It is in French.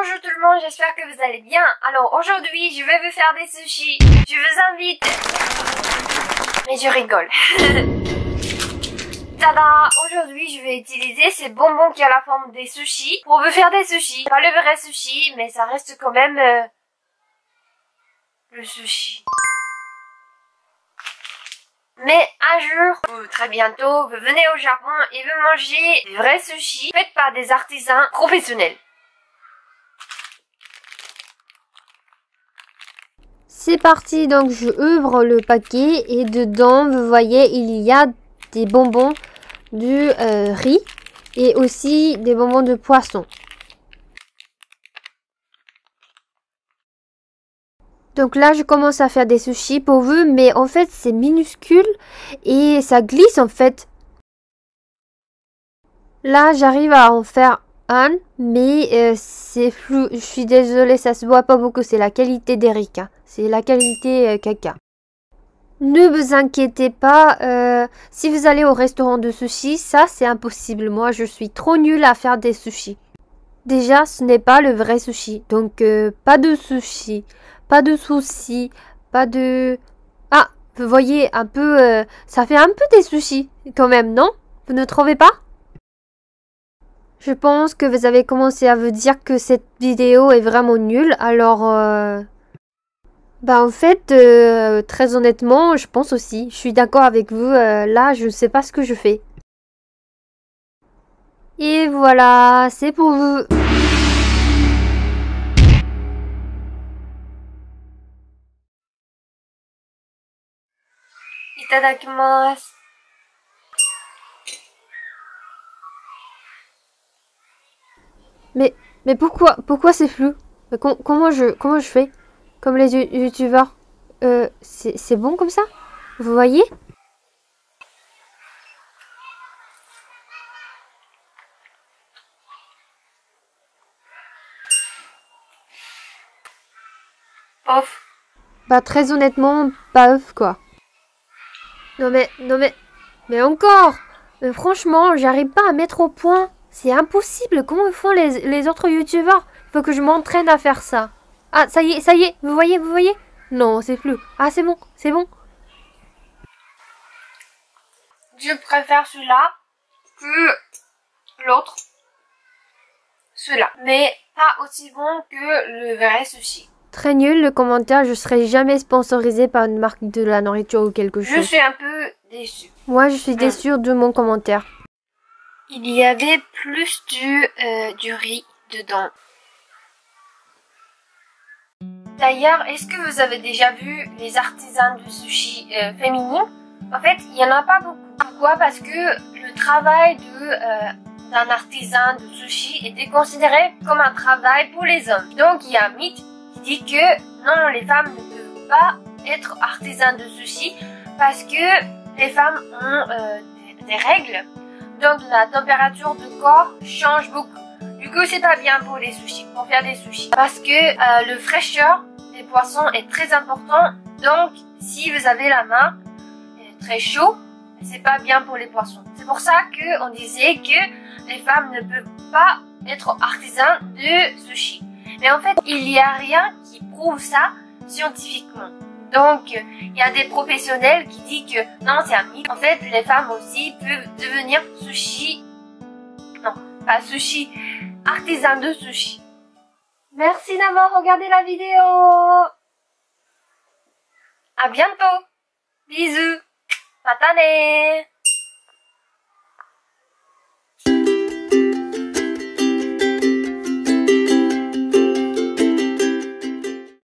Bonjour tout le monde, j'espère que vous allez bien. Alors aujourd'hui, je vais vous faire des sushis. Je vous invite. Mais je rigole. Tada! Aujourd'hui, je vais utiliser ces bonbons qui ont la forme des sushis pour vous faire des sushis. Pas le vrai sushi, mais ça reste quand même le sushi. Mais un jour, ou très bientôt, vous venez au Japon et vous mangez des vrais sushis faits par des artisans professionnels. C'est parti, donc je ouvre le paquet et dedans, vous voyez, il y a des bonbons du riz et aussi des bonbons de poisson. Donc là, je commence à faire des sushis pour vous, mais en fait, c'est minuscule et ça glisse en fait. Là, j'arrive à en faire un, mais c'est flou. Je suis désolée, ça se voit pas beaucoup. C'est la qualité d'Eric, hein. C'est la qualité caca. Ne vous inquiétez pas, si vous allez au restaurant de sushi, ça c'est impossible. Moi, je suis trop nulle à faire des sushis. Déjà, ce n'est pas le vrai sushi. Donc, pas de sushi, pas de soucis, pas de... Ah, vous voyez, un peu... ça fait un peu des sushis, quand même, non? Vous ne trouvez pas? Je pense que vous avez commencé à vous dire que cette vidéo est vraiment nulle, alors... Bah en fait, très honnêtement, je pense aussi. Je suis d'accord avec vous. Là, je ne sais pas ce que je fais. Et voilà, c'est pour vous. Itadakimasu. Mais pourquoi c'est flou? Comment je fais? Comme les youtubeurs. C'est bon comme ça? Vous voyez? Off. Bah très honnêtement, pas ouf quoi. Mais encore! Mais franchement, j'arrive pas à mettre au point. C'est impossible. Comment font les autres youtubeurs? Il faut que je m'entraîne à faire ça. Ah, ça y est. Vous voyez? Non, c'est flou. Ah, c'est bon. Je préfère celui-là que l'autre. Celui-là. Mais pas aussi bon que le vrai sushi. Très nul le commentaire. Je serai jamais sponsorisé par une marque de la nourriture ou quelque chose. Je suis un peu déçue. Moi, je suis déçue de mon commentaire. Il y avait plus du riz dedans. D'ailleurs, est-ce que vous avez déjà vu les artisans de sushi féminins? En fait, il n'y en a pas beaucoup. Pourquoi? Parce que le travail d'un artisan de sushi était considéré comme un travail pour les hommes. Donc, il y a un mythe qui dit que non, les femmes ne peuvent pas être artisans de sushi parce que les femmes ont des règles. Donc, la température du corps change beaucoup. Du coup, c'est pas bien pour les sushis, pour faire des sushis. Parce que le fraîcheur des poissons est très important. Donc, si vous avez la main très chaud, c'est pas bien pour les poissons. C'est pour ça qu'on disait que les femmes ne peuvent pas être artisans de sushi. Mais en fait, il n'y a rien qui prouve ça scientifiquement. Donc, il y a des professionnels qui disent que non, c'est un mythe. En fait, les femmes aussi peuvent devenir sushi. Non, pas sushi. Artisan de sushi. Merci d'avoir regardé la vidéo. À bientôt. Bisous. Matane.